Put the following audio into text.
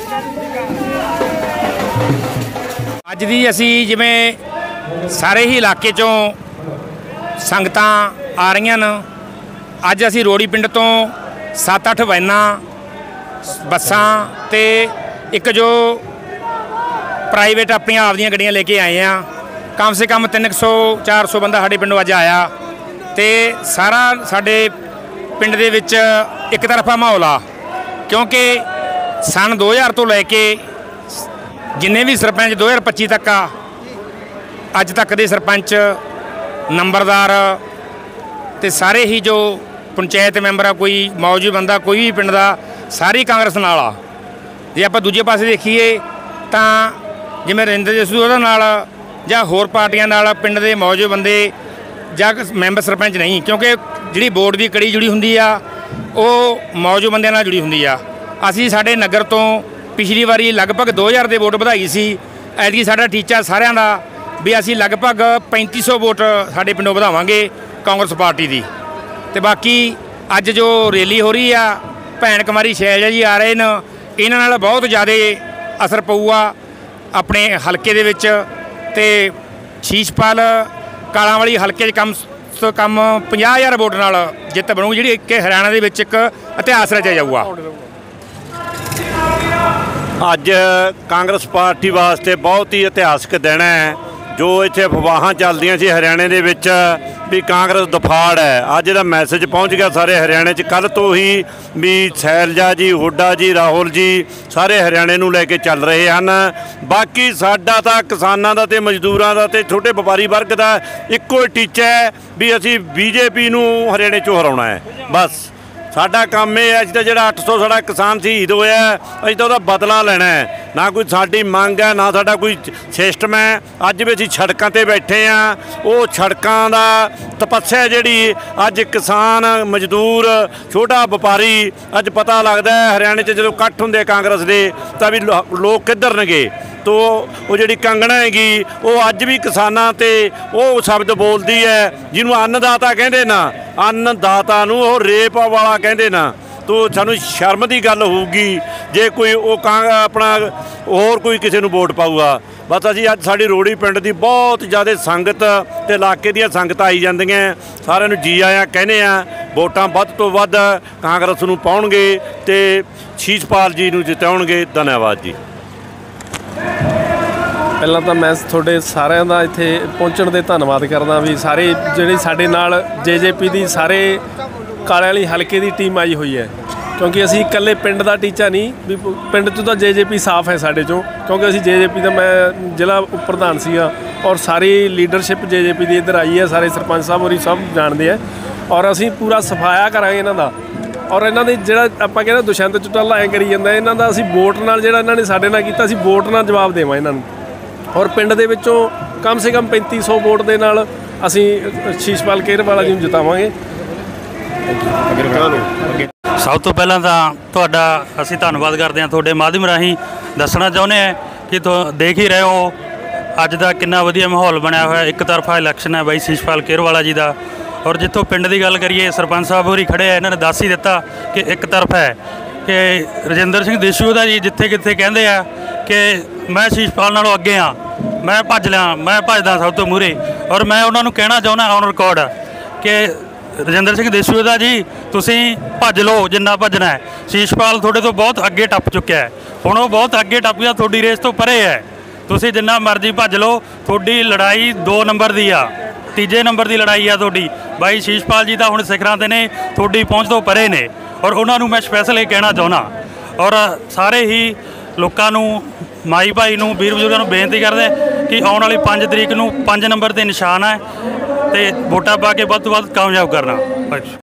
ਅੱਜ ਦੀ ਅਸੀਂ ਜਿਵੇਂ ਸਾਰੇ ਹੀ ਇਲਾਕੇ ਚੋਂ ਸੰਗਤਾਂ ਆ ਰਹੀਆਂ ਨੇ। ਅੱਜ ਅਸੀਂ ਰੋੜੀ ਪਿੰਡ ਤੋਂ 7-8 ਵੈਨਾਂ ਬੱਸਾਂ ਤੇ ਇੱਕ ਜੋ ਪ੍ਰਾਈਵੇਟ ਆਪਣੀਆਂ ਆਪਦੀਆਂ ਗੱਡੀਆਂ ਲੈ ਕੇ ਆਏ ਆ। कम से कम 300-400 बंदा साढ़े पिंडों अज आया तो सारा साढ़े पिंड दे विच एक तरफा माहौल आ, क्योंकि सन 2000 तो लैके जिन्ने भी सरपंच 2025 तक आ अज तक दे सरपंच नंबरदार ते सारे ही जो पंचायत मैंबर आ, कोई मौजूद बंदा कोई भी पिंड का सारी कांग्रेस नाल आ। जे आप दूजे पासे देखीए तो जिवें रिंदर जसू उहदे नाल ਜਾਂ ਹੋਰ ਪਾਰਟੀਆਂ ਨਾਲ ਪਿੰਡ ਦੇ ਮੌਜੂਦ ਬੰਦੇ ਜਾਂ ਮੈਂਬਰ ਸਰਪੰਚ ਨਹੀਂ, ਕਿਉਂਕਿ ਜਿਹੜੀ ਬੋਰਡ ਦੀ ਕੜੀ ਜੁੜੀ ਹੁੰਦੀ ਆ ਉਹ ਮੌਜੂਦ ਬੰਦਿਆਂ ਨਾਲ ਜੁੜੀ ਹੁੰਦੀ ਆ। ਅਸੀਂ ਸਾਡੇ ਨਗਰ ਤੋਂ ਪਿਛਲੀ ਵਾਰੀ ਲਗਭਗ 2000 ਦੇ ਵੋਟ ਵਧਾਈ ਸੀ। ਐਤਕੀ ਸਾਡਾ ਟੀਚਾ ਸਾਰਿਆਂ ਦਾ ਵੀ ਅਸੀਂ ਲਗਭਗ 3500 ਵੋਟ ਸਾਡੇ ਪਿੰਡੋਂ ਵਧਾਵਾਂਗੇ ਕਾਂਗਰਸ ਪਾਰਟੀ ਦੀ। ਤੇ ਬਾਕੀ ਅੱਜ ਜੋ ਰੈਲੀ ਹੋ ਰਹੀ ਆ, ਭੈਣ ਕੁਮਾਰੀ ਸ਼ੈਲਜਾ ਜੀ ਆ ਰਹੇ ਨੇ, ਇਹਨਾਂ ਨਾਲ ਬਹੁਤ ਜ਼ਿਆਦਾ ਅਸਰ ਪਊਗਾ ਆਪਣੇ ਹਲਕੇ ਦੇ ਵਿੱਚ। ਤੇ ਸ਼ੀਸ਼ਪਾਲ ਕਾਲਾਂ ਵਾਲੀ ਹਲਕੇ 'ਚ ਕਮ ਤੋਂ ਕਮ 50,000 ਵੋਟ ਨਾਲ ਜਿੱਤ ਬਣੂਗੀ, ਜਿਹੜੀ ਇੱਕ ਹਰਿਆਣਾ ਦੇ ਵਿੱਚ ਇੱਕ ਇਤਿਹਾਸ ਰਚਿਆ ਜਾਊਗਾ। ਅੱਜ ਕਾਂਗਰਸ ਪਾਰਟੀ ਵਾਸਤੇ ਬਹੁਤ ਹੀ ਇਤਿਹਾਸਕ ਦਿਨ ਹੈ। ਜੋ ਇੱਥੇ ਅਫਵਾਹਾਂ ਚੱਲਦੀਆਂ ਸੀ ਹਰਿਆਣੇ ਦੇ ਵਿੱਚ ਵੀ ਕਾਂਗਰਸ ਦਫਾੜ ਹੈ, ਅੱਜ ਇਹਦਾ ਮੈਸੇਜ ਪਹੁੰਚ ਗਿਆ ਸਾਰੇ ਹਰਿਆਣੇ 'ਚ। ਕੱਲ੍ਹ ਤੋਂ ਹੀ ਵੀ ਸ਼ੈਲਜਾ ਜੀ, ਹੁੱਡਾ ਜੀ, ਰਾਹੁਲ ਜੀ ਸਾਰੇ ਹਰਿਆਣੇ ਨੂੰ ਲੈ ਕੇ ਚੱਲ ਰਹੇ ਹਨ। ਬਾਕੀ ਸਾਡਾ ਤਾਂ ਕਿਸਾਨਾਂ ਦਾ ਅਤੇ ਮਜ਼ਦੂਰਾਂ ਦਾ ਅਤੇ ਛੋਟੇ ਵਪਾਰੀ ਵਰਗ ਦਾ ਇੱਕੋ ਹੀ ਟੀਚਾ ਹੈ ਵੀ ਅਸੀਂ BJP ਨੂੰ ਹਰਿਆਣੇ 'ਚੋਂ ਹਰਾਉਣਾ ਹੈ। ਬਸ ਸਾਡਾ ਕੰਮ ਇਹ ਹੈ। ਅਸੀਂ ਤਾਂ ਜਿਹੜਾ 800 ਸਾਡਾ ਕਿਸਾਨ ਸ਼ਹੀਦ ਹੋਇਆ, ਅਸੀਂ ਤਾਂ ਉਹਦਾ ਬਦਲਾ ਲੈਣਾ ਹੈ। ਨਾ ਕੋਈ ਸਾਡੀ ਮੰਗ ਹੈ, ਨਾ ਸਾਡਾ ਕੋਈ ਸਿਸਟਮ ਹੈ। ਅੱਜ ਵੀ ਅਸੀਂ ਸੜਕਾਂ 'ਤੇ ਬੈਠੇ ਹਾਂ। ਉਹ ਸੜਕਾਂ ਦਾ ਤਪੱਸਿਆ ਜਿਹੜੀ ਅੱਜ ਕਿਸਾਨ, ਮਜ਼ਦੂਰ, ਛੋਟਾ ਵਪਾਰੀ ਅੱਜ ਪਤਾ ਲੱਗਦਾ ਹੈ ਹਰਿਆਣੇ 'ਚ ਜਦੋਂ ਇਕੱਠ ਹੁੰਦੇ ਕਾਂਗਰਸ ਦੇ ਤਾਂ ਵੀ ਲੋਕ ਕਿੱਧਰ ਨੇਗੇ। ਤੋ ਉਹ ਜਿਹੜੀ ਕੰਗਣਾ ਹੈਗੀ ਉਹ ਅੱਜ ਵੀ ਕਿਸਾਨਾਂ 'ਤੇ ਉਹ ਸ਼ਬਦ ਬੋਲਦੀ ਹੈ ਜਿਹਨੂੰ ਅੰਨਦਾਤਾ ਕਹਿੰਦੇ ਨਾ, ਅੰਨਦਾਤਾ ਨੂੰ ਉਹ ਰੇਪ ਵਾਲਾ ਕਹਿੰਦੇ ਨਾ। ਤੋ ਸਾਨੂੰ ਸ਼ਰਮ ਦੀ ਗੱਲ ਹੋਊਗੀ ਜੇ ਕੋਈ ਉਹ ਆਪਣਾ ਹੋਰ ਕੋਈ ਕਿਸੇ ਨੂੰ ਵੋਟ ਪਾਊਗਾ। ਬਸ ਅਸੀਂ ਅੱਜ ਸਾਡੀ ਰੋੜੀ ਪਿੰਡ ਦੀ ਬਹੁਤ ਜ਼ਿਆਦਾ ਸੰਗਤ ਅਤੇ ਇਲਾਕੇ ਦੀਆਂ ਸੰਗਤਾਂ ਆਈ ਜਾਂਦੀਆਂ, ਸਾਰਿਆਂ ਨੂੰ ਜੀ ਆਇਆਂ ਕਹਿੰਦੇ ਆ। ਵੋਟਾਂ ਵੱਧ ਤੋਂ ਵੱਧ ਕਾਂਗਰਸ ਨੂੰ ਪਾਉਣਗੇ ਅਤੇ ਸ਼ੀਸ਼ਪਾਲ ਜੀ ਨੂੰ ਜਿਤਾਉਣਗੇ। ਧੰਨਵਾਦ ਜੀ। ਪਹਿਲਾਂ ਤਾਂ ਮੈਂ ਤੁਹਾਡੇ ਸਾਰਿਆਂ ਦਾ ਇੱਥੇ ਪਹੁੰਚਣ ਦੇ ਧੰਨਵਾਦ ਕਰਦਾ ਵੀ ਸਾਰੇ ਜਿਹੜੇ ਸਾਡੇ ਨਾਲ JJP ਦੀ ਸਾਰੇ ਕਾਲੇ ਵਾਲੀ ਹਲਕੇ ਦੀ ਟੀਮ ਆਈ ਹੋਈ ਹੈ, ਕਿਉਂਕਿ ਅਸੀਂ ਇਕੱਲੇ ਪਿੰਡ ਦਾ ਟੀਚਾ ਨਹੀਂ ਵੀ ਪਿੰਡ 'ਚੋਂ ਤਾਂ JJP ਸਾਫ਼ ਹੈ ਸਾਡੇ 'ਚੋਂ, ਕਿਉਂਕਿ ਅਸੀਂ JJP ਦਾ ਮੈਂ ਜ਼ਿਲ੍ਹਾ ਉਪ ਪ੍ਰਧਾਨ ਸੀਗਾ ਔਰ ਸਾਰੀ ਲੀਡਰਸ਼ਿਪ JJP ਦੀ ਇੱਧਰ ਆਈ ਹੈ। ਸਾਰੇ ਸਰਪੰਚ ਸਾਹਿਬ ਹੋਰੀ ਸਭ ਜਾਣਦੇ ਆ ਔਰ ਅਸੀਂ ਪੂਰਾ ਸਫਾਇਆ ਕਰਾਂਗੇ ਇਹਨਾਂ ਦਾ। ਔਰ ਇਹਨਾਂ ਦੇ ਜਿਹੜਾ ਆਪਾਂ ਕਹਿੰਦੇ ਦੁਸ਼ਯੰਤ ਚੌਟਾਲਾ ਐਂ ਕਰੀ ਜਾਂਦਾ, ਇਹਨਾਂ ਦਾ ਅਸੀਂ ਵੋਟ ਨਾਲ ਜਿਹੜਾ ਇਹਨਾਂ ਨੇ ਸਾਡੇ ਨਾਲ ਕੀਤਾ, ਅਸੀਂ ਵੋਟ ਨਾਲ ਜਵਾਬ ਦੇਵਾਂ ਇਹਨਾਂ ਨੂੰ। ਔਰ ਪਿੰਡ ਦੇ ਵਿੱਚੋਂ ਕਮ ਸੇ ਕਮ 3500 ਵੋਟ ਦੇ ਨਾਲ ਅਸੀਂ ਸ਼ੀਸ਼ਪਾਲ ਕੇਰਵਾਲਾ ਜੀ ਨੂੰ ਜਿਤਾਵਾਂਗੇ। ਸਭ ਤੋਂ ਪਹਿਲਾਂ ਤਾਂ ਤੁਹਾਡਾ ਅਸੀਂ ਧੰਨਵਾਦ ਕਰਦੇ ਹਾਂ। ਤੁਹਾਡੇ ਮਾਧਿਅਮ ਰਾਹੀਂ ਦੱਸਣਾ ਚਾਹੁੰਦੇ ਹਾਂ ਕਿ ਦੇਖ ਹੀ ਰਹੇ ਹੋ ਅੱਜ ਦਾ ਕਿੰਨਾ ਵਧੀਆ ਮਾਹੌਲ ਬਣਿਆ ਹੋਇਆ। ਇੱਕ ਤਰਫਾ ਇਲੈਕਸ਼ਨ ਹੈ ਬਾਈ ਸ਼ੀਸ਼ਪਾਲ ਕੇਰਵਾਲਾ ਜੀ ਦਾ। ਔਰ ਜਿੱਥੋਂ ਪਿੰਡ ਦੀ ਗੱਲ ਕਰੀਏ, ਸਰਪੰਚ ਸਾਹਿਬ ਹੋਰੀ ਖੜ੍ਹੇ ਆ, ਇਹਨਾਂ ਨੇ ਦੱਸ ਹੀ ਦਿੱਤਾ ਕਿ ਇੱਕ ਤਰਫਾ ਹੈ ਕਿ ਰਜਿੰਦਰ ਸਿੰਘ ਦੇਸ਼ੂ ਦਾ ਜੀ ਜਿੱਥੇ ਕਿੱਥੇ ਕਹਿੰਦੇ ਆ ਕਿ ਮੈਂ ਸ਼ੀਸ਼ਪਾਲ ਨਾਲੋਂ ਅੱਗੇ ਹਾਂ, ਮੈਂ ਭੱਜ ਲਿਆ, ਮੈਂ ਭੱਜਦਾ ਸਭ ਤੋਂ ਮੂਹਰੇ। ਔਰ ਮੈਂ ਉਹਨਾਂ ਨੂੰ ਕਹਿਣਾ ਚਾਹੁੰਦਾ ਔਨ ਰਿਕਾਰਡ ਕਿ ਰਜਿੰਦਰ ਸਿੰਘ ਦੇਸ਼ੂ ਦਾ ਜੀ ਤੁਸੀਂ ਭੱਜ ਲਓ ਜਿੰਨਾ ਭੱਜਣਾ ਹੈ। ਸ਼ੀਸ਼ਪਾਲ ਤੁਹਾਡੇ ਤੋਂ ਬਹੁਤ ਅੱਗੇ ਟੱਪ ਚੁੱਕਿਆ ਹੈ, ਹੁਣ ਉਹ ਬਹੁਤ ਅੱਗੇ ਟੱਪ ਗਿਆ, ਤੁਹਾਡੀ ਰੇਸ ਤੋਂ ਪਰੇ ਹੈ। ਤੁਸੀਂ ਜਿੰਨਾ ਮਰਜ਼ੀ ਭੱਜ ਲਓ, ਤੁਹਾਡੀ ਲੜਾਈ 2 ਨੰਬਰ ਦੀ ਆ, 3 ਨੰਬਰ ਦੀ ਲੜਾਈ ਆ ਤੁਹਾਡੀ। ਬਾਈ ਸ਼ੀਸ਼ਪਾਲ ਜੀ ਤਾਂ ਹੁਣ ਸਿਖਰਾਂ 'ਤੇ ਨੇ, ਤੁਹਾਡੀ ਪਹੁੰਚ ਤੋਂ ਪਰੇ ਨੇ। ਔਰ ਉਹਨਾਂ ਨੂੰ ਮੈਂ ਸਪੈਸ਼ਲ ਇਹ ਕਹਿਣਾ ਚਾਹੁੰਦਾ ਔਰ ਸਾਰੇ ਹੀ ਲੋਕਾਂ ਨੂੰ, ਮਾਈ ਭਾਈ ਨੂੰ, ਵੀਰ ਬਜ਼ੁਰਗਾਂ ਨੂੰ ਬੇਨਤੀ ਕਰਦੇ ਕਿ ਆਉਣ ਵਾਲੀ 5 ਤਰੀਕ ਨੂੰ 5 ਨੰਬਰ 'ਤੇ ਨਿਸ਼ਾਨ ਹੈ ਅਤੇ ਵੋਟਾਂ ਪਾ ਕੇ ਵੱਧ ਤੋਂ ਵੱਧ ਕਾਮਯਾਬ ਕਰਨਾ।